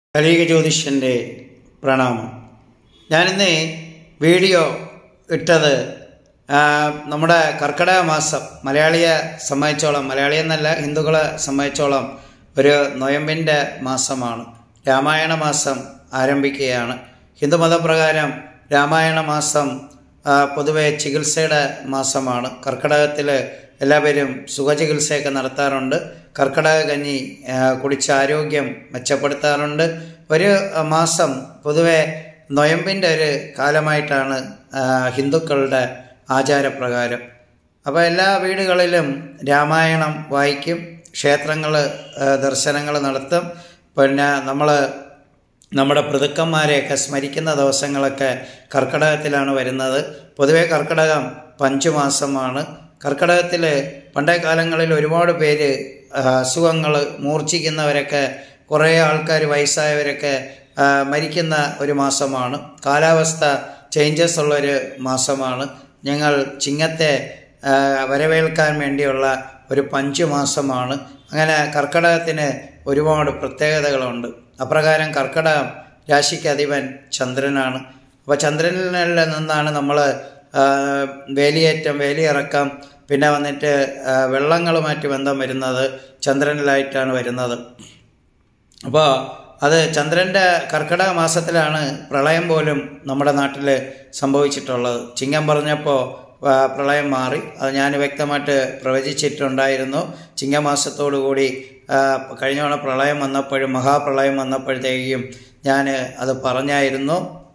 കലിക ജ്യോതിഷൻ്റെ പ്രണാമം. ഞാനിന്ന് വീഡിയോ ഇട്ടത് നമ്മുടെ കർക്കിടക മാസം മലയാളിയെ സംബന്ധിച്ചോളം, മലയാളി എന്നല്ല ഹിന്ദുക്കളെ സംബന്ധിച്ചോളം ഒരു നൊയമ്പിൻ്റെ മാസമാണ്. രാമായണ മാസം ആരംഭിക്കുകയാണ്. ഹിന്ദുമതപ്രകാരം രാമായണ മാസം പൊതുവെ ചികിത്സയുടെ മാസമാണ്. കർക്കിടകത്തിൽ എല്ലാവരും സുഖചികിത്സയൊക്കെ നടത്താറുണ്ട്. കർക്കിടക കഞ്ഞി കുടിച്ച് ആരോഗ്യം മെച്ചപ്പെടുത്താറുണ്ട്. ഒരു മാസം പൊതുവെ നൊയമ്പിൻ്റെ ഒരു കാലമായിട്ടാണ് ഹിന്ദുക്കളുടെ ആചാരപ്രകാരം. അപ്പോൾ എല്ലാ വീടുകളിലും രാമായണം വായിക്കും, ക്ഷേത്രങ്ങൾ ദർശനങ്ങൾ നടത്തും. പിന്നെ നമ്മുടെ പിതൃക്കന്മാരെയൊക്കെ സ്മരിക്കുന്ന ദിവസങ്ങളൊക്കെ കർക്കിടകത്തിലാണ് വരുന്നത്. പൊതുവെ കർക്കിടകം പഞ്ചുമാസമാണ്. കർക്കിടകത്തിൽ പണ്ടേ കാലങ്ങളിൽ ഒരുപാട് പേര് അസുഖങ്ങൾ മൂർച്ഛിക്കുന്നവരൊക്കെ, കുറേ ആൾക്കാർ വയസ്സായവരൊക്കെ മരിക്കുന്ന ഒരു മാസമാണ്. കാലാവസ്ഥ ചേഞ്ചസ് ഉള്ളൊരു മാസമാണ്. ഞങ്ങൾ ചിങ്ങത്തെ വരവേൽക്കാൻ വേണ്ടിയുള്ള ഒരു പഞ്ചുമാസമാണ്. അങ്ങനെ കർക്കിടകത്തിന് ഒരുപാട് പ്രത്യേകതകളുണ്ട്. അപ്രകാരം കർക്കിടകം രാശിക്ക് അധിപൻ ചന്ദ്രനാണ്. അപ്പോൾ ചന്ദ്രനിൽ നിന്നാണ് നമ്മൾ വേലിയേറ്റം, വേലിയിറക്കം, പിന്നെ വന്നിട്ട് വെള്ളങ്ങളുമായിട്ട് ബന്ധം വരുന്നത് ചന്ദ്രനിലായിട്ടാണ് വരുന്നത്. അപ്പോൾ അത് ചന്ദ്രൻ്റെ കർക്കിടക മാസത്തിലാണ് പ്രളയം പോലും നമ്മുടെ നാട്ടിൽ സംഭവിച്ചിട്ടുള്ളത്. ചിങ്ങം പറഞ്ഞപ്പോൾ പ്രളയം മാറി. അത് ഞാൻ വ്യക്തമായിട്ട് പ്രവചിച്ചിട്ടുണ്ടായിരുന്നു. ചിങ്ങമാസത്തോടു കൂടി കഴിഞ്ഞ തവണ പ്രളയം വന്നപ്പോഴും, മഹാപ്രളയം വന്നപ്പോഴത്തേക്കും ഞാൻ അത് പറഞ്ഞായിരുന്നു.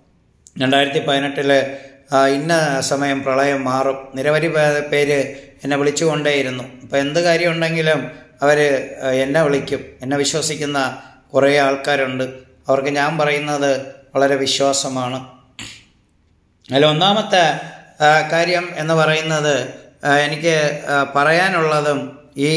2018 ഇന്ന സമയം പ്രളയം മാറും. നിരവധി പേര് എന്നെ വിളിച്ചുകൊണ്ടേയിരുന്നു. അപ്പോൾ എന്ത് കാര്യമുണ്ടെങ്കിലും അവർ എന്നെ വിളിക്കും. എന്നെ വിശ്വസിക്കുന്ന കുറേ ആൾക്കാരുണ്ട്. അവർക്ക് ഞാൻ പറയുന്നത് വളരെ വിശ്വാസമാണ്. അതിൽ ഒന്നാമത്തെ കാര്യം എന്ന് പറയുന്നത്, എനിക്ക് പറയാനുള്ളതും, ഈ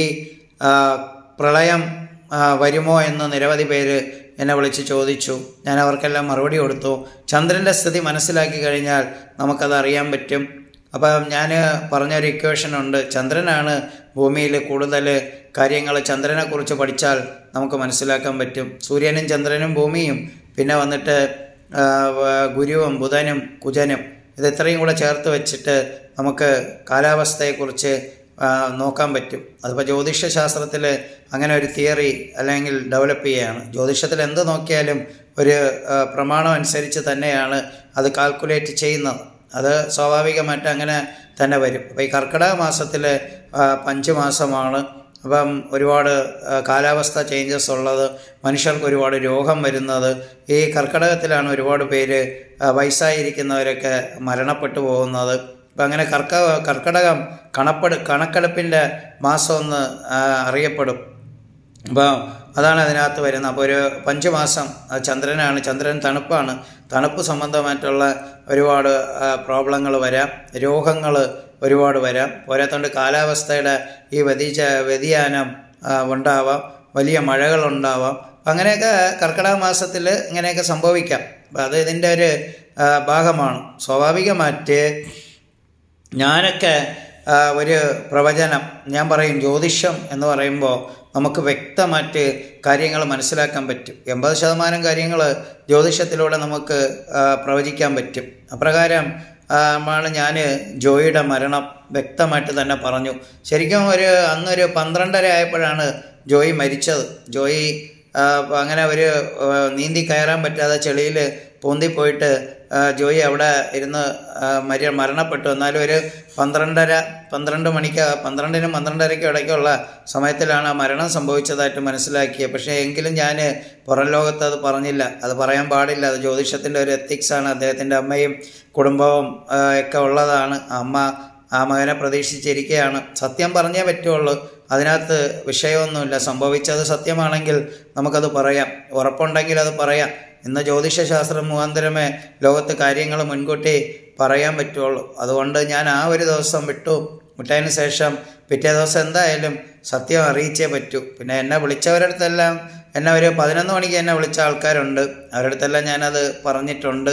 പ്രളയം വരുമോ എന്ന് നിരവധി പേര് എന്നെ വിളിച്ച് ചോദിച്ചു. ഞാൻ അവർക്കെല്ലാം മറുപടി കൊടുത്തു. ചന്ദ്രൻ്റെ സ്ഥിതി മനസ്സിലാക്കി കഴിഞ്ഞാൽ നമുക്കത് അറിയാൻ പറ്റും. അപ്പം ഞാൻ പറഞ്ഞൊരു ഇക്വേഷനുണ്ട്. ചന്ദ്രനാണ് ഭൂമിയിൽ കൂടുതൽ കാര്യങ്ങൾ. ചന്ദ്രനെക്കുറിച്ച് പഠിച്ചാൽ നമുക്ക് മനസ്സിലാക്കാൻ പറ്റും. സൂര്യനും ചന്ദ്രനും ഭൂമിയും, പിന്നെ വന്നിട്ട് ഗുരുവും ബുധനും കുജനും, ഇത് ഇത്രയും കൂടെ ചേർത്ത് വെച്ചിട്ട് നമുക്ക് കാലാവസ്ഥയെക്കുറിച്ച് നോക്കാൻ പറ്റും. അതിപ്പോൾ ജ്യോതിഷശാസ്ത്രത്തിൽ അങ്ങനെ ഒരു തിയറി അല്ലെങ്കിൽ ഡെവലപ്പ് ചെയ്യുകയാണ്. ജ്യോതിഷത്തിൽ എന്ത് നോക്കിയാലും ഒരു പ്രമാണം അനുസരിച്ച് തന്നെയാണ് അത് കാൽക്കുലേറ്റ് ചെയ്യുന്നത്. അത് സ്വാഭാവികമായിട്ട് അങ്ങനെ തന്നെ വരും. അപ്പോൾ ഈ കർക്കിടക മാസത്തിൽ പഞ്ചമാസമാണ്. അപ്പം ഒരുപാട് കാലാവസ്ഥ ചേഞ്ചസ് ഉള്ളത്, മനുഷ്യർക്ക് ഒരുപാട് രോഗം വരുന്നത് ഈ കർക്കിടകത്തിലാണ്. ഒരുപാട് പേര് വയസ്സായിരിക്കുന്നവരൊക്കെ മരണപ്പെട്ടു പോകുന്നത്. അപ്പം അങ്ങനെ കർക്കിടകം കണക്കെടുപ്പിൻ്റെ മാസമെന്ന് അറിയപ്പെടും. അപ്പോൾ അതാണ് അതിനകത്ത് വരുന്നത്. അപ്പോൾ ഒരു പഞ്ചമാസം ചന്ദ്രനാണ്. ചന്ദ്രൻ തണുപ്പാണ്. തണുപ്പ് സംബന്ധമായിട്ടുള്ള ഒരുപാട് പ്രോബ്ലങ്ങൾ വരാം, രോഗങ്ങൾ ഒരുപാട് വരാം. പോരാത്തോണ്ട് കാലാവസ്ഥയുടെ ഈ വ്യതിയാനം ഉണ്ടാവാം, വലിയ മഴകളുണ്ടാവാം. അങ്ങനെയൊക്കെ കർക്കിടക മാസത്തിൽ ഇങ്ങനെയൊക്കെ സംഭവിക്കാം. അപ്പം അത് ഇതിൻ്റെ ഒരു ഭാഗമാണ്. സ്വാഭാവികമായിട്ട് ഞാനൊക്കെ ഒരു പ്രവചനം ഞാൻ പറയും. ജ്യോതിഷം എന്ന് പറയുമ്പോൾ നമുക്ക് വ്യക്തമായിട്ട് കാര്യങ്ങൾ മനസ്സിലാക്കാൻ പറ്റും. 80% കാര്യങ്ങൾ ജ്യോതിഷത്തിലൂടെ നമുക്ക് പ്രവചിക്കാൻ പറ്റും. അപ്രകാരം ആണ് ഞാൻ ജോയിയുടെ മരണം വ്യക്തമായിട്ട് തന്നെ പറഞ്ഞു. ശരിക്കും അന്നൊരു 12:30 ആയപ്പോഴാണ് ജോയി മരിച്ചത്. ജോയി അങ്ങനെ ഒരു നീന്തി കയറാൻ പറ്റാതെ ചെളിയിൽ പൊന്തിപ്പോയിട്ട് ജോയി അവിടെ ഇരുന്ന് മരണപ്പെട്ടു. എന്നാലും ഒരു 12 മണിക്ക് 12നും 12:30ക്കും ഇടയ്ക്കുള്ള സമയത്തിലാണ് ആ മരണം സംഭവിച്ചതായിട്ട് മനസ്സിലാക്കിയത്. പക്ഷേ എങ്കിലും ഞാൻ പുറം ലോകത്ത് അത് പറഞ്ഞില്ല. അത് പറയാൻ പാടില്ല. അത് ജ്യോതിഷത്തിൻ്റെ ഒരു എത്തിക്സാണ്. അദ്ദേഹത്തിൻ്റെ അമ്മയും കുടുംബവും ഒക്കെ ഉള്ളതാണ്. അമ്മ ആ മകനെ പ്രതീക്ഷിച്ചിരിക്കുകയാണ്. സത്യം പറഞ്ഞേ പറ്റുള്ളൂ. അതിനകത്ത് വിഷയമൊന്നുമില്ല. സംഭവിച്ചത് സത്യമാണെങ്കിൽ നമുക്കത് പറയാം. ഉറപ്പുണ്ടെങ്കിൽ അത് പറയാം. ഇന്ന് ജ്യോതിഷശാസ്ത്രം മുഖാന്തരമേ ലോകത്ത് കാര്യങ്ങൾ മുൻകൂട്ടി പറയാൻ പറ്റുള്ളൂ. അതുകൊണ്ട് ഞാൻ ആ ഒരു ദിവസം വിട്ടതിന് ശേഷം പിറ്റേ ദിവസം എന്തായാലും സത്യം അറിയിച്ചേ പറ്റൂ. പിന്നെ എന്നെ വിളിച്ചവരടുത്തെല്ലാം, എന്നെ ഒരു 11 മണിക്ക് എന്നെ വിളിച്ച ആൾക്കാരുണ്ട്. അവരടുത്തെല്ലാം ഞാനത് പറഞ്ഞിട്ടുണ്ട്.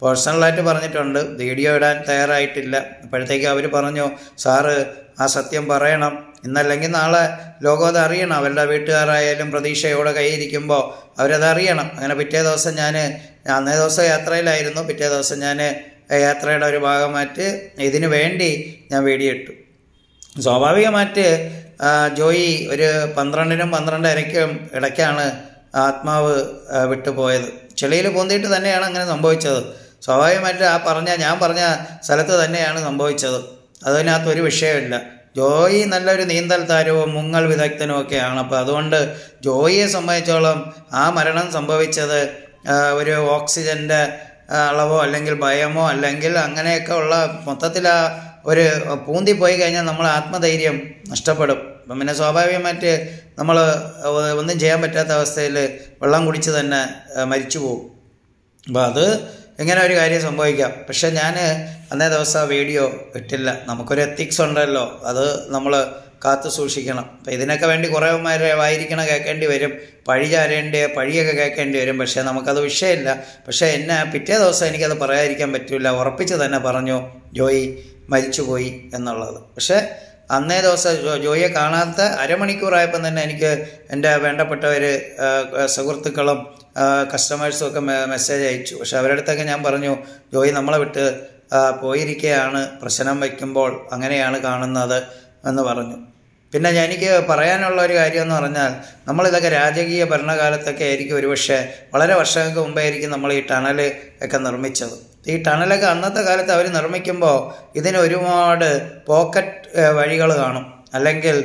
പേഴ്സണലായിട്ട് പറഞ്ഞിട്ടുണ്ട്, വീഡിയോ ഇടാൻ തയ്യാറായിട്ടില്ല. അപ്പോഴത്തേക്ക് അവർ പറഞ്ഞു, സാറ് ആ സത്യം പറയണം, ഇന്നല്ലെങ്കിൽ നാളെ ലോകം അത് അറിയണം. അവരുടെ വീട്ടുകാരായാലും പ്രതീക്ഷയോടെ കൈയിരിക്കുമ്പോൾ അവരതറിയണം. അങ്ങനെ പിറ്റേ ദിവസം അന്നേ ദിവസം യാത്രയിലായിരുന്നു. പിറ്റേ ദിവസം ഞാൻ യാത്രയുടെ ഒരു ഭാഗമായിട്ട് ഇതിനു വേണ്ടി ഞാൻ വീഡിയോ ഇട്ടു. സ്വാഭാവികമായിട്ട് ജോയി ഒരു 12നും 12:30ക്കും ഇടയ്ക്കാണ് ആത്മാവ് വിട്ടുപോയത്. ചെളിയിൽ പൊന്തിയിട്ട് തന്നെയാണ് അങ്ങനെ സംഭവിച്ചത്. സ്വാഭാവികമായിട്ട് ഞാൻ പറഞ്ഞ സ്ഥലത്ത് തന്നെയാണ് സംഭവിച്ചത്. അതിനകത്തൊരു വിഷയമില്ല. ജോയി നല്ലൊരു നീന്തൽ താരവും മുങ്ങൽ വിദഗ്ധനും ഒക്കെയാണ്. അപ്പോൾ അതുകൊണ്ട് ജോയിയെ സംബന്ധിച്ചോളം ആ മരണം സംഭവിച്ചത് ഒരു ഓക്സിജൻ്റെ അളവോ അല്ലെങ്കിൽ ഭയമോ അല്ലെങ്കിൽ അങ്ങനെയൊക്കെ ഉള്ള മൊത്തത്തിൽ ഒരു പൂന്തി പോയി കഴിഞ്ഞാൽ നമ്മൾ ആത്മധൈര്യം നഷ്ടപ്പെടും. അപ്പം പിന്നെ സ്വാഭാവികമായിട്ട് നമ്മൾ ഒന്നും ചെയ്യാൻ പറ്റാത്ത അവസ്ഥയിൽ വെള്ളം കുടിച്ച് തന്നെ മരിച്ചു പോകും. അപ്പോൾ അത് ഇങ്ങനെ ഒരു കാര്യം സംഭവിക്കാം. പക്ഷെ ഞാൻ അന്നേ ദിവസം ആ വീഡിയോ ഇട്ടില്ല. നമുക്കൊരു എത്തിക്സ് ഉണ്ടല്ലോ, അത് നമ്മൾ കാത്തു സൂക്ഷിക്കണം. അപ്പം ഇതിനൊക്കെ വേണ്ടി കുറേമാരെ വായിരിക്കണം കേൾക്കേണ്ടി വരും, പഴിയൊക്കെ കേൾക്കേണ്ടി വരും. പക്ഷേ നമുക്കത് വിഷയമില്ല. പക്ഷേ പിറ്റേ ദിവസം എനിക്കത് പറയാതിരിക്കാൻ പറ്റില്ല. ഉറപ്പിച്ച് തന്നെ പറഞ്ഞു ജോയി മരിച്ചുപോയി എന്നുള്ളത്. പക്ഷേ അന്നേ ദിവസം ജോയിയെ കാണാത്ത അരമണിക്കൂറായപ്പം തന്നെ എനിക്ക് എൻ്റെ വേണ്ടപ്പെട്ടവർ സുഹൃത്തുക്കളും കസ്റ്റമേഴ്സും ഒക്കെ മെസ്സേജ് അയച്ചു. പക്ഷെ അവരുടെ അടുത്തൊക്കെ ഞാൻ പറഞ്ഞു, ജോയി നമ്മളെ വിട്ട് പോയിരിക്കുകയാണ്, പ്രശ്നം വയ്ക്കുമ്പോൾ അങ്ങനെയാണ് കാണുന്നത് എന്ന് പറഞ്ഞു. പിന്നെ എനിക്ക് പറയാനുള്ള ഒരു കാര്യം എന്ന് പറഞ്ഞാൽ, നമ്മളിതൊക്കെ രാജകീയ ഭരണകാലത്തൊക്കെ ആയിരിക്കും, ഒരുപക്ഷെ വളരെ വർഷങ്ങൾക്ക് മുമ്പേ ആയിരിക്കും നമ്മൾ ഈ ടണൽ ഒക്കെ നിർമ്മിച്ചത്. ഈ ടണലൊക്കെ അന്നത്തെ കാലത്ത് അവർ നിർമ്മിക്കുമ്പോൾ ഇതിന് ഒരുപാട് പോക്കറ്റ് വഴികൾ കാണും, അല്ലെങ്കിൽ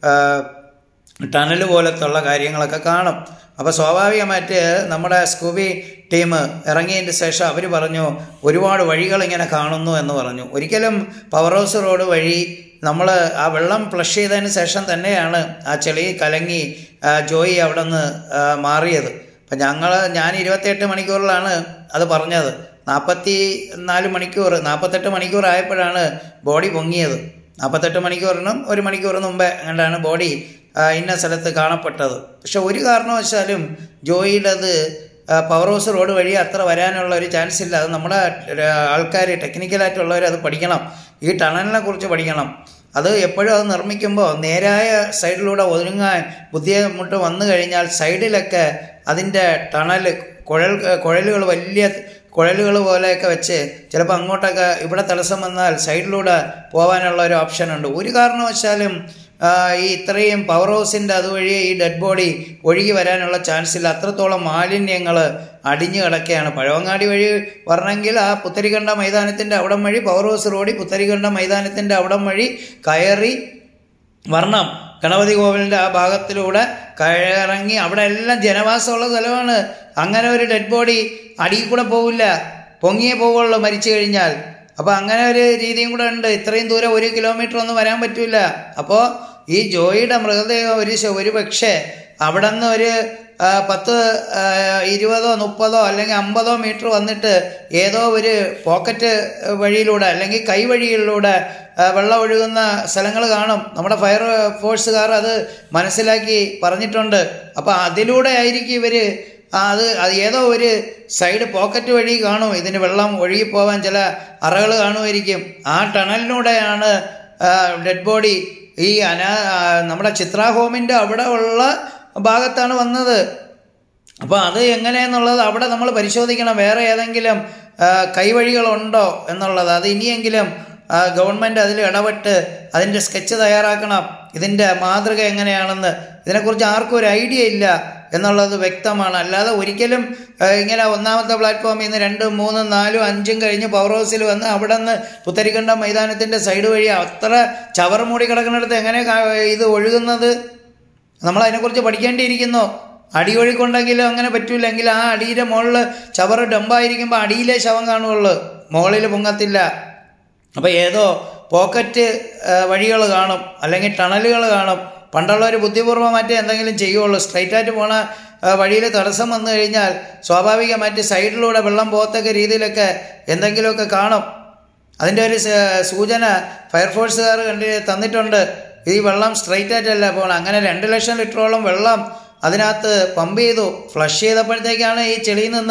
ടണൽ പോലത്തുള്ള കാര്യങ്ങളൊക്കെ കാണും. അപ്പോൾ സ്വാഭാവികമായിട്ട് നമ്മുടെ സ്കൂബി ടീം ഇറങ്ങിയതിന് ശേഷം അവർ പറഞ്ഞു ഒരുപാട് വഴികൾ ഇങ്ങനെ കാണുന്നു എന്ന് പറഞ്ഞു. ഒരിക്കലും പവർ ഹൗസ് റോഡ് വഴി നമ്മൾ ആ വെള്ളം ഫ്ലഷ് ചെയ്തതിന് ശേഷം തന്നെയാണ് ആ ചെളി കലങ്ങി ജോയി അവിടെ നിന്ന് മാറിയത്. അപ്പം ഞാൻ 28 മണിക്കൂറിലാണ് അത് പറഞ്ഞത്. 48 മണിക്കൂർ ആയപ്പോഴാണ് ബോഡി പൊങ്ങിയത്. 48 മണിക്കൂറിനും 1 മണിക്കൂറിന് മുമ്പേ അങ്ങനെയാണ് ബോഡി ഇന്ന സ്ഥലത്ത് കാണപ്പെട്ടത്. പക്ഷെ ഒരു കാരണവശാലും ജോയിയുടേത് പവർ ഹൗസ് റോഡ് വഴി അത്ര വരാനുള്ള ഒരു ചാൻസ് ഇല്ല. അത് നമ്മുടെ ആൾക്കാർ ടെക്നിക്കലായിട്ടുള്ളവർ അത് പഠിക്കണം, ഈ ടണലിനെ കുറിച്ച് പഠിക്കണം. അത് എപ്പോഴും അത് നിർമ്മിക്കുമ്പോൾ നേരായ സൈഡിലൂടെ ഒതുങ്ങാൻ ബുദ്ധിമുട്ട് വന്നു കഴിഞ്ഞാൽ സൈഡിലൊക്കെ അതിൻ്റെ ടണൽ കുഴലുകൾ വലിയ കുഴലുകൾ പോലെയൊക്കെ വെച്ച് ചിലപ്പോൾ അങ്ങോട്ടൊക്കെ ഇവിടെ തടസ്സം വന്നാൽ സൈഡിലൂടെ പോകാനുള്ള ഒരു ഓപ്ഷനുണ്ട്. ഒരു കാരണവശാലും ഈ ഇത്രയും പവർ ഹൗസിൻ്റെ അതുവഴി ഈ ഡെഡ് ബോഡി ഒഴുകി വരാനുള്ള ചാൻസ് ഇല്ല. അത്രത്തോളം മാലിന്യങ്ങൾ അടിഞ്ഞു കിടക്കുകയാണ്. പഴവങ്ങാടി വഴി വരണമെങ്കിൽ ആ പുത്തരിക്കണ്ട മൈതാനത്തിൻ്റെ അവിടം വഴി പവർ ഹൗസ് റോഡിൽ പുത്തരിക്കണ്ട മൈതാനത്തിൻ്റെ അവിടം വഴി കയറി വരണം. ഗണപതി കോവിലിൻ്റെ ആ ഭാഗത്തിലൂടെ കയറിറങ്ങി അവിടെ എല്ലാം ജനവാസമുള്ള സ്ഥലമാണ്. അങ്ങനെ ഒരു ഡെഡ് ബോഡി അടിയിൽ കൂടെ പോവില്ല, പൊങ്ങിയേ പോവുള്ളൂ മരിച്ചു കഴിഞ്ഞാൽ. അപ്പോൾ അങ്ങനെ ഒരു രീതിയും കൂടെ ഉണ്ട്. ഇത്രയും ദൂരം 1 കിലോമീറ്റർ ഒന്നും വരാൻ പറ്റില്ല. അപ്പോൾ ഈ ജോയിയുടെ മൃതദേഹം ഒരു പക്ഷേ അവിടെ നിന്ന് ഒരു 10, 20, 30 അല്ലെങ്കിൽ 50 മീറ്റർ വന്നിട്ട് ഏതോ ഒരു പോക്കറ്റ് വഴിയിലൂടെ അല്ലെങ്കിൽ കൈവഴികളിലൂടെ വെള്ളം ഒഴുകുന്ന സ്ഥലങ്ങൾ കാണും. നമ്മുടെ ഫയർ ഫോഴ്സുകാർ അത് മനസ്സിലാക്കി പറഞ്ഞിട്ടുണ്ട്. അപ്പോൾ അതിലൂടെ ആയിരിക്കും ഇവർ അത് ഏതോ ഒരു സൈഡ് പോക്കറ്റ് വഴി കാണും, ഇതിന് വെള്ളം ഒഴുകിപ്പോവാൻ ചില അറകൾ കാണുമായിരിക്കും. ആ ടണലിലൂടെയാണ് ഡെഡ് ബോഡി ഈ നമ്മുടെ ചിത്ര ഹോമിൻ്റെ അവിടെ ഉള്ള ഭാഗത്താണ് വന്നത്. അപ്പോൾ അത് എങ്ങനെയെന്നുള്ളത് അവിടെ നമ്മൾ പരിശോധിക്കണം. വേറെ ഏതെങ്കിലും കൈവഴികളുണ്ടോ എന്നുള്ളത് അത് ഇനിയെങ്കിലും ഗവൺമെൻറ് അതിൽ ഇടപെട്ട് അതിൻ്റെ സ്കെച്ച് തയ്യാറാക്കണം. ഇതിൻ്റെ മാതൃക എങ്ങനെയാണെന്ന് ഇതിനെക്കുറിച്ച് ആർക്കും ഒരു ഐഡിയ ഇല്ല എന്നുള്ളത് വ്യക്തമാണ്. അല്ലാതെ ഒരിക്കലും ഇങ്ങനെ ഒന്നാമത്തെ പ്ലാറ്റ്ഫോമിൽ നിന്ന് 2, 3, 4, 5 കഴിഞ്ഞ് പവർ ഹൗസിൽ വന്ന് അവിടെ നിന്ന് പുത്തരിക്കണ്ട മൈതാനത്തിൻ്റെ സൈഡ് വഴി അത്ര ചവർ മൂടി കിടക്കുന്നിടത്ത് എങ്ങനെ ഇത് ഒഴുകുന്നത്? നമ്മളതിനെക്കുറിച്ച് പഠിക്കേണ്ടിയിരിക്കുന്നു. അടിയൊഴുക്കുണ്ടെങ്കിലും അങ്ങനെ പറ്റൂലെങ്കിൽ ആ അടിയുടെ മുകളിൽ ചവർ ഡംപായിരിക്കുമ്പോൾ അടിയിലെ ശവം കാണുകയുള്ളൂ, മുകളിൽ പൊങ്ങത്തില്ല. അപ്പോൾ ഏതോ പോക്കറ്റ് വഴികൾ കാണും, അല്ലെങ്കിൽ ടണലുകൾ കാണും. പണ്ടുള്ളവർ ബുദ്ധിപൂർവ്വമായിട്ട് എന്തെങ്കിലും ചെയ്യുള്ളൂ. സ്ട്രൈറ്റായിട്ട് പോണ വഴിയിൽ തടസ്സം വന്നു കഴിഞ്ഞാൽ സ്വാഭാവികമായിട്ട് സൈഡിലൂടെ വെള്ളം പോകത്തക്ക രീതിയിലൊക്കെ എന്തെങ്കിലുമൊക്കെ കാണും. അതിൻ്റെ ഒരു സൂചന ഫയർഫോഴ്സുകാർ തന്നിട്ടുണ്ട്. ഈ വെള്ളം സ്ട്രൈറ്റായിട്ടല്ല പോകണം. അങ്ങനെ 2 ലക്ഷം ലിറ്ററോളം വെള്ളം അതിനകത്ത് പമ്പ് ചെയ്തു. ഫ്ലഷ് ചെയ്തപ്പോഴത്തേക്കാണ് ഈ ചെളിയിൽ നിന്നും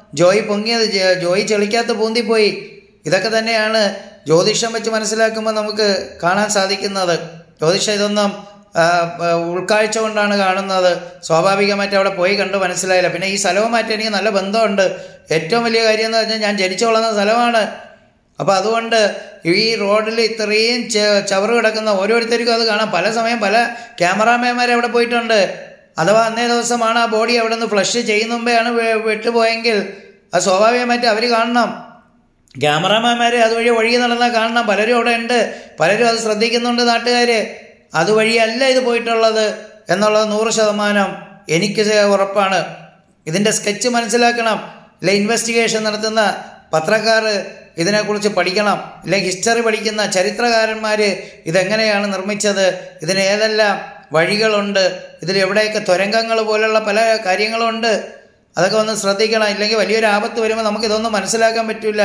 ജോയി പൊങ്ങിയത്. ജോയി ചെളിക്കകത്ത് പൂന്തിപ്പോയി. ഇതൊക്കെ തന്നെയാണ് ജ്യോതിഷം വെച്ച് മനസ്സിലാക്കുമ്പോൾ നമുക്ക് കാണാൻ സാധിക്കുന്നത്. ജ്യോതിഷം ഇതൊന്നും ഉൾക്കാഴ്ച കൊണ്ടാണ് കാണുന്നത്. സ്വാഭാവികമായിട്ട് അവിടെ പോയി കണ്ട് മനസ്സിലായില്ല. പിന്നെ ഈ സ്ഥലവുമായിട്ട് എനിക്ക് നല്ല ബന്ധമുണ്ട്. ഏറ്റവും വലിയ കാര്യം എന്ന് പറഞ്ഞാൽ ഞാൻ ജനിച്ചു വളർന്ന സ്ഥലമാണ്. അപ്പോൾ അതുകൊണ്ട് ഈ റോഡിൽ ഇത്രയും ചവറ് കിടക്കുന്ന ഓരോരുത്തർക്കും അത് കാണാം. പല സമയം പല ക്യാമറാമാൻമാർ അവിടെ പോയിട്ടുണ്ട്. അഥവാ അന്നേ ദിവസമാണ് ആ ബോഡി അവിടെ നിന്ന് ഫ്ലഷ് ചെയ്യുന്ന മുമ്പെയാണ് വിട്ടുപോയെങ്കിൽ അത് സ്വാഭാവികമായിട്ട് അവർ കാണണം. ക്യാമറാമാൻമാർ അതുവഴി ഒഴുകി നടന്നാൽ കാണണം. പലരും അവിടെ ഉണ്ട്, പലരും അത് ശ്രദ്ധിക്കുന്നുണ്ട് നാട്ടുകാർ. അതുവഴിയല്ല ഇത് പോയിട്ടുള്ളത് എന്നുള്ളത് 100% എനിക്ക് ഉറപ്പാണ്. ഇതിൻ്റെ സ്കെച്ച് മനസ്സിലാക്കണം. ഇല്ല ഇൻവെസ്റ്റിഗേഷൻ നടത്തുന്ന പത്രക്കാർ ഇതിനെക്കുറിച്ച് പഠിക്കണം. ഇല്ലെങ്കിൽ ഹിസ്റ്ററി പഠിക്കുന്ന ചരിത്രകാരന്മാർ ഇതെങ്ങനെയാണ് നിർമ്മിച്ചത്, ഇതിന് ഏതെല്ലാം വഴികളുണ്ട്, ഇതിൽ എവിടെയൊക്കെ തുരങ്കങ്ങൾ പോലുള്ള പല കാര്യങ്ങളുണ്ട്, അതൊക്കെ ഒന്ന് ശ്രദ്ധിക്കണം. ഇല്ലെങ്കിൽ വലിയൊരു ആപത്ത് വരുമ്പോൾ നമുക്കിതൊന്നും മനസ്സിലാക്കാൻ പറ്റില്ല.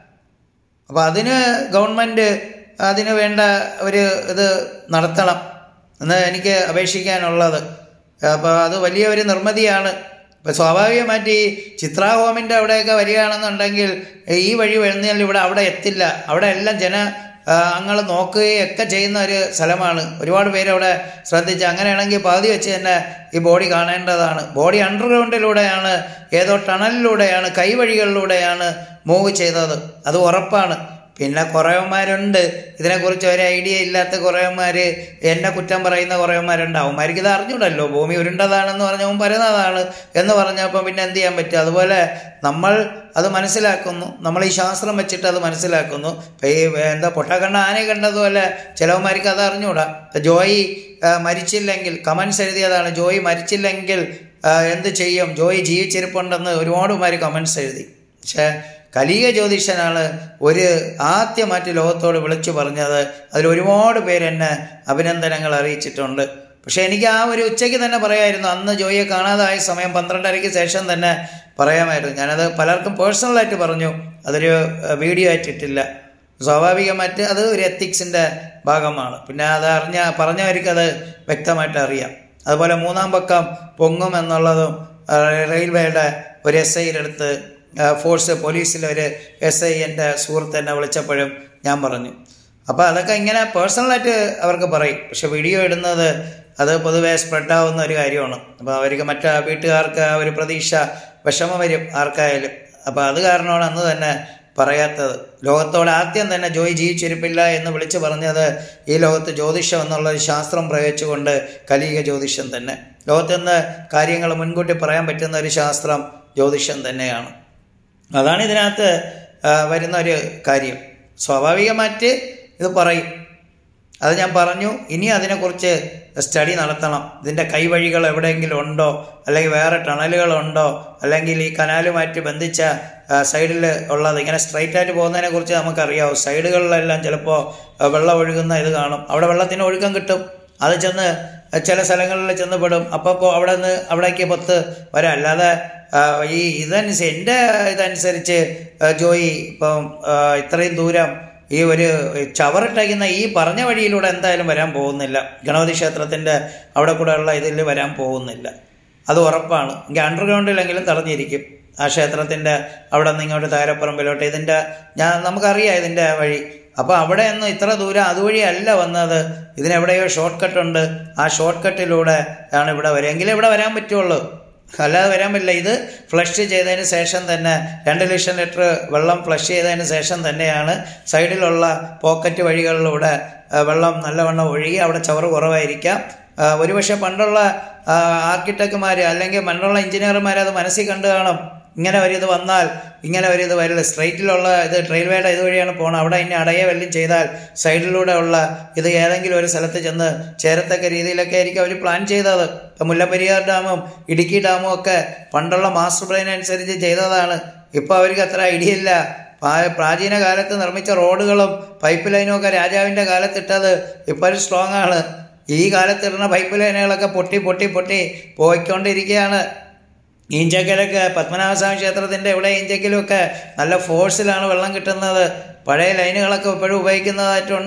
അപ്പോൾ അതിന് ഗവൺമെൻറ് അതിന് വേണ്ട ഒരു ഇത് നടത്തണം എന്ന് എനിക്ക് അപേക്ഷിക്കാനുള്ളത്. അപ്പോൾ അത് വലിയ ഒരു നിർമ്മിതിയാണ്. ഇപ്പം സ്വാഭാവികമായിട്ട് ഈ ചിത്രാ ഹോമിൻ്റെ അവിടെയൊക്കെ വരികയാണെന്നുണ്ടെങ്കിൽ ഈ വഴി വരുന്നതിൽ അവിടെ എത്തില്ല. അവിടെ എല്ലാം അങ്ങൾ നോക്കുകയൊക്കെ ചെയ്യുന്ന ഒരു സ്ഥലമാണ്. ഒരുപാട് പേര് അവിടെ ശ്രദ്ധിച്ച് അങ്ങനെയാണെങ്കിൽ പകുതി വെച്ച് തന്നെ ഈ ബോഡി കാണേണ്ടതാണ്. ബോഡി അണ്ടർഗ്രൗണ്ടിലൂടെയാണ്, ഏതോ ടണലിലൂടെയാണ്, കൈവഴികളിലൂടെയാണ് മൂവ് ചെയ്തത്. അത് ഉറപ്പാണ്. പിന്നെ കുറേവന്മാരുണ്ട് ഇതിനെക്കുറിച്ച് ഒരു ഐഡിയ ഇല്ലാത്ത കുറേവന്മാർ, എന്നെ കുറ്റം പറയുന്ന കുറേവന്മാരുണ്ട്. അവന്മാർക്ക് ഇത് അറിഞ്ഞൂടല്ലോ. ഭൂമി ഉരുണ്ടതാണെന്ന് പറഞ്ഞവൻ പരന്നതാണ് എന്ന് പറഞ്ഞപ്പോൾ പിന്നെ എന്ത് ചെയ്യാൻ പറ്റും? അതുപോലെ നമ്മൾ അത് മനസ്സിലാക്കുന്നു, നമ്മൾ ഈ ശാസ്ത്രം വെച്ചിട്ട് അത് മനസ്സിലാക്കുന്നു. ഈ പൊട്ടക്കണ്ണ ആനയെ കണ്ടതുപോലെ ചിലവന്മാർക്ക് അത് അറിഞ്ഞൂടാ. ജോയി മരിച്ചില്ലെങ്കിൽ, കമൻസ് എഴുതിയതാണ്, ജോയി മരിച്ചില്ലെങ്കിൽ എന്ത് ചെയ്യും, ജോയി ജീവിച്ചിരിപ്പുണ്ടെന്ന് ഒരുപാടുമാർ കമൻസ് എഴുതി. പക്ഷേ കലിക ജ്യോതിഷനാണ് ആദ്യമായിട്ട് ലോകത്തോട് വിളിച്ചു പറഞ്ഞത്. അതിലൊരുപാട് പേര് എന്നെ അഭിനന്ദനങ്ങൾ അറിയിച്ചിട്ടുണ്ട്. പക്ഷേ എനിക്ക് ആ ഒരു ഉച്ചയ്ക്ക് തന്നെ പറയാമായിരുന്നു. അന്ന് ജോയിയെ കാണാതായ സമയം 12:30 ശേഷം തന്നെ പറയാമായിരുന്നു. ഞാനത് പലർക്കും പേഴ്സണലായിട്ട് പറഞ്ഞു, അതൊരു വീഡിയോ ആയിട്ടിട്ടില്ല. സ്വാഭാവികമായിട്ട് അത് ഒരു എത്തിക്സിൻ്റെ ഭാഗമാണ്. പിന്നെ അത് പറഞ്ഞവർക്കത് വ്യക്തമായിട്ട് അറിയാം. അതുപോലെ 3-ാം പക്കം പൊങ്ങും എന്നുള്ളതും റെയിൽവേയുടെ ഒരു SI-യിലെടുത്ത് ഫോഴ്സ് പോലീസിലെ ഒരു SI എൻ്റെ സുഹൃത്ത് എന്നെ വിളിച്ചപ്പോഴും ഞാൻ പറഞ്ഞു. അപ്പോൾ അതൊക്കെ ഇങ്ങനെ പേഴ്സണലായിട്ട് അവർക്ക് പറയും. പക്ഷെ വീഡിയോ ഇടുന്നത് അത് പൊതുവേ സ്പ്രെഡാവുന്ന ഒരു കാര്യമാണ്. അപ്പോൾ അവർക്ക് മറ്റു വീട്ടുകാർക്ക് ആ ഒരു പ്രതീക്ഷ വിഷമം വരും ആർക്കായാലും. അപ്പോൾ അത് കാരണമാണ് അന്ന് തന്നെ പറയാത്തത്. ലോകത്തോട് ആദ്യം തന്നെ ജോയി ജീവിച്ചിരിപ്പില്ല എന്ന് വിളിച്ചു പറഞ്ഞത് ഈ ലോകത്ത് ജ്യോതിഷം എന്നുള്ളൊരു ശാസ്ത്രം പ്രയോഗിച്ചുകൊണ്ട് കലിക ജ്യോതിഷം തന്നെ. ലോകത്തുനിന്ന് കാര്യങ്ങൾ മുൻകൂട്ടി പറയാൻ പറ്റുന്ന ഒരു ശാസ്ത്രം ജ്യോതിഷം തന്നെയാണ്. അതാണ് ഇതിനകത്ത് വരുന്ന ഒരു കാര്യം. സ്വാഭാവികമായിട്ട് ഇത് പറയും. അത് ഞാൻ പറഞ്ഞു. ഇനി അതിനെക്കുറിച്ച് സ്റ്റഡി നടത്തണം. ഇതിൻ്റെ കൈവഴികൾ എവിടെയെങ്കിലും ഉണ്ടോ, അല്ലെങ്കിൽ വേറെ ടണലുകളുണ്ടോ, അല്ലെങ്കിൽ ഈ കനാലുമായിട്ട് ബന്ധിച്ച സൈഡിൽ ഉള്ളത് ഇങ്ങനെ സ്ട്രൈറ്റായിട്ട് പോകുന്നതിനെ കുറിച്ച് നമുക്കറിയാവും. സൈഡുകളിലെല്ലാം ചിലപ്പോൾ വെള്ളം ഒഴുകുന്ന ഇത് കാണും. അവിടെ വെള്ളത്തിന് ഒഴുക്കം കിട്ടും. അത് ചെന്ന് ചില സ്ഥലങ്ങളിൽ ചെന്ന് പെടും. അപ്പോൾ അവിടേക്ക് പൊത്ത് വരാം. അല്ലാതെ എൻ്റെ ഇതനുസരിച്ച് ജോയി ഇപ്പം ഇത്രയും ദൂരം ഈ ഒരു ചവറിട്ടയ്ക്കുന്ന ഈ പറഞ്ഞ വഴിയിലൂടെ എന്തായാലും വരാൻ പോകുന്നില്ല. ഗണപതി ക്ഷേത്രത്തിൻ്റെ അവിടെ കൂടെ ഉള്ള ഇതിൽ വരാൻ പോകുന്നില്ല. അത് ഉറപ്പാണ്. എങ്കിൽ അണ്ടർഗ്രൗണ്ടിലെങ്കിലും തടഞ്ഞിരിക്കും. ആ ക്ഷേത്രത്തിൻ്റെ അവിടെ നിന്ന് ഇങ്ങോട്ട് താരപ്പറമ്പിലോട്ട് നമുക്കറിയാം ഇതിൻ്റെ വഴി. അപ്പോൾ അവിടെ ഒന്നും ഇത്ര ദൂരം അതുവഴിയല്ല വന്നത്. ഇതിനെവിടെയോ ഷോർട്ട് കട്ടുണ്ട്. ആ ഷോർട്ട് കട്ടിലൂടെ ആണ് ഇവിടെ വരിക. എങ്കിലേ ഇവിടെ വരാൻ പറ്റുള്ളൂ, അല്ലാതെ വരാൻ പറ്റില്ല. ഇത് ഫ്ലഷ് ചെയ്തതിന് ശേഷം തന്നെ 2 ലക്ഷം ലിറ്റർ വെള്ളം ഫ്ലഷ് ചെയ്തതിന് ശേഷം തന്നെയാണ് സൈഡിലുള്ള പോക്കറ്റ് വഴികളിലൂടെ വെള്ളം നല്ലവണ്ണം ഒഴുകി. അവിടെ ചവറ് കുറവായിരിക്കാം. ഒരുപക്ഷെ പണ്ടുള്ള ആർക്കിടെക്റ്റുമാർ അല്ലെങ്കിൽ പണ്ടുള്ള എഞ്ചിനീയർമാർ അത് മനസ്സിൽ കണ്ടു കാണും. ഇങ്ങനെ ഒരു ഇത് വന്നാൽ ഇങ്ങനെ ഒരു ഇത് വരില്ല. സ്ട്രൈറ്റിലുള്ള ഇത് റെയിൽവേയുടെ ഇതുവഴിയാണ് പോകണം. അവിടെ ഇനി അടയെ വല്ലതും ചെയ്താൽ സൈഡിലൂടെ ഉള്ള ഇത് ഏതെങ്കിലും ഒരു സ്ഥലത്ത് ചെന്ന് ചേരത്തക്ക രീതിയിലൊക്കെ ആയിരിക്കും അവർ പ്ലാൻ ചെയ്തത്. ഇപ്പം മുല്ലപ്പെരിയാർ ഡാമും ഇടുക്കി ഡാമും ഒക്കെ പണ്ടുള്ള മാസ്റ്റർ പ്ലാൻ അനുസരിച്ച് ചെയ്തതാണ്. ഇപ്പോൾ അവർക്ക് അത്ര ഐഡിയ ഇല്ല. പ്രാചീന കാലത്ത് നിർമ്മിച്ച റോഡുകളും പൈപ്പ് ലൈനും ഒക്കെ രാജാവിൻ്റെ കാലത്തിട്ടത് ഇപ്പോൾ സ്ട്രോങ് ആണ്. ഈ കാലത്തിടുന്ന പൈപ്പ് ലൈനുകളൊക്കെ പൊട്ടി പോയിക്കൊണ്ടിരിക്കുകയാണ്. ഈഞ്ചക്കലൊക്കെ പത്മനാഭസ്വാമി ക്ഷേത്രത്തിൻ്റെ ഇവിടെ ഈഞ്ചക്കലുമൊക്കെ നല്ല ഫോഴ്സിലാണ് വെള്ളം കിട്ടുന്നത്. പഴയ ലൈനുകളൊക്കെ ഇപ്പോഴും ഉപയോഗിക്കുന്നതായിട്ടുണ്ട്.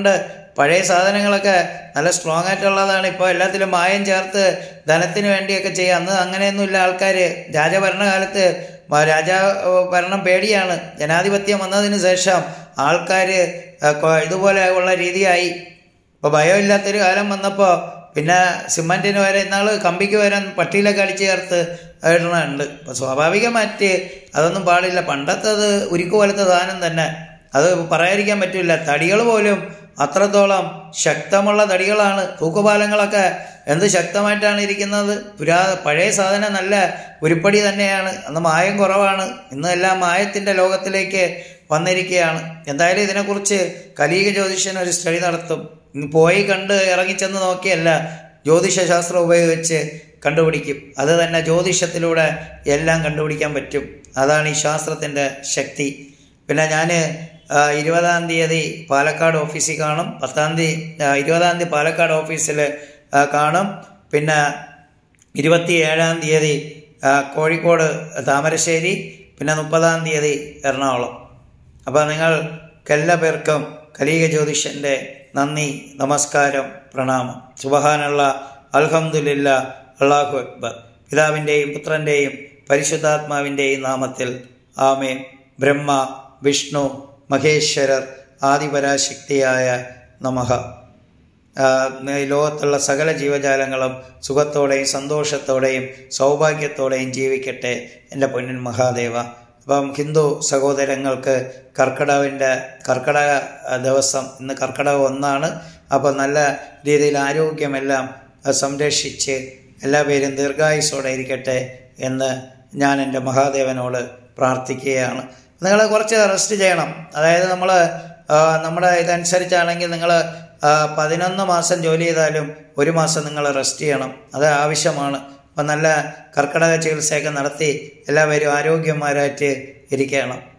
പഴയ സാധനങ്ങളൊക്കെ നല്ല സ്ട്രോങ് ആയിട്ടുള്ളതാണ്. ഇപ്പോൾ എല്ലാത്തിലും മായം ചേർത്ത് ധനത്തിന് വേണ്ടിയൊക്കെ ചെയ്യുക. അന്ന് അങ്ങനെയൊന്നുമില്ല. ആൾക്കാർ രാജഭരണകാലത്ത് രാജഭരണം പേടിയാണ്. ജനാധിപത്യം വന്നതിന് ശേഷം ആൾക്കാർ ഇതുപോലെ ഉള്ള രീതിയായി. ഇപ്പോൾ ഭയമില്ലാത്തൊരു കാലം വന്നപ്പോൾ പിന്നെ സിമൻറ്റിന് വരെ ഇന്നാൾ കമ്പിക്ക് വരാൻ പട്ടിയിലൊക്കെ അടിച്ച് ചേർത്ത് ഇടണുണ്ട്. അപ്പോൾ സ്വാഭാവികമായിട്ട് അതൊന്നും പാടില്ല. പണ്ടത്തത് ഉരുക്ക് പോലത്തെ സാധനം തന്നെ, അത് പറയാതിരിക്കാൻ പറ്റില്ല. തടികൾ പോലും അത്രത്തോളം ശക്തമുള്ള തടികളാണ്. തൂക്കുപാലങ്ങളൊക്കെ എന്ത് ശക്തമായിട്ടാണ് ഇരിക്കുന്നത്. പഴയ സാധനം നല്ല ഉരുപ്പടി തന്നെയാണ്. അന്ന് മായം കുറവാണ്. ഇന്ന് എല്ലാം മായത്തിൻ്റെ ലോകത്തിലേക്ക് വന്നിരിക്കുകയാണ്. എന്തായാലും ഇതിനെക്കുറിച്ച് കലീക ജ്യോതിഷൻ ഒരു സ്റ്റഡി നടത്തും. പോയി കണ്ട് ഇറങ്ങിച്ചെന്ന് നോക്കിയല്ല, ജ്യോതിഷശാസ്ത്രം ഉപയോഗിച്ച് കണ്ടുപിടിക്കും. അത് തന്നെ ജ്യോതിഷത്തിലൂടെ എല്ലാം കണ്ടുപിടിക്കാൻ പറ്റും. അതാണ് ഈ ശാസ്ത്രത്തിൻ്റെ ശക്തി. പിന്നെ ഞാൻ 20-ാം തീയതി പാലക്കാട് ഓഫീസിൽ കാണും. 20-ാം തീയതി പാലക്കാട് ഓഫീസിൽ കാണും. പിന്നെ 27-ാം തീയതി കോഴിക്കോട് താമരശ്ശേരി, പിന്നെ 30-ാം തീയതി എറണാകുളം. അപ്പോൾ നിങ്ങൾക്കെല്ലാ പേർക്കും കലീക ജ്യോതിഷൻ്റെ നന്ദി, നമസ്കാരം, പ്രണാമം. സുബ്ഹാനല്ലാഹ്, അൽഹംദുലില്ലാഹ്, അല്ലാഹു അക്ബർ. പിതാവിൻ്റെയും പുത്രൻ്റെയും പരിശുദ്ധാത്മാവിൻ്റെയും നാമത്തിൽ ആമേൻ. ബ്രഹ്മ, വിഷ്ണു, മഹേശ്വരർ, ആദിപരാശക്തിയായ നമഃ. ലോകത്തുള്ള സകല ജീവജാലങ്ങളും സുഖത്തോടെയും സന്തോഷത്തോടെയും സൗഭാഗ്യത്തോടെയും ജീവിക്കട്ടെ എൻ്റെ പൊന്നിൻ മഹാദേവ. അപ്പം ഹിന്ദു സഹോദരങ്ങൾക്ക് കർക്കിടക ദിവസം, ഇന്ന് കർക്കിടകം 1 അപ്പോൾ നല്ല രീതിയിൽ ആരോഗ്യമെല്ലാം സംരക്ഷിച്ച് എല്ലാവരും ദീർഘായുസ്സോടെ ഇരിക്കട്ടെ എന്ന് ഞാൻ എൻ്റെ മഹാദേവനോട് പ്രാർത്ഥിക്കുകയാണ്. നിങ്ങൾ കുറച്ച് റെസ്റ്റ് ചെയ്യണം. അതായത് നമ്മുടെ ഇതനുസരിച്ചാണെങ്കിൽ നിങ്ങൾ 11 മാസം ജോലി ചെയ്താലും 1 മാസം നിങ്ങൾ റെസ്റ്റ് ചെയ്യണം. അത് ആവശ്യമാണ്. അപ്പം നല്ല കർക്കിടക ചികിത്സയൊക്കെ നടത്തി എല്ലാവരും ആരോഗ്യന്മാരായിട്ട് ഇരിക്കണം.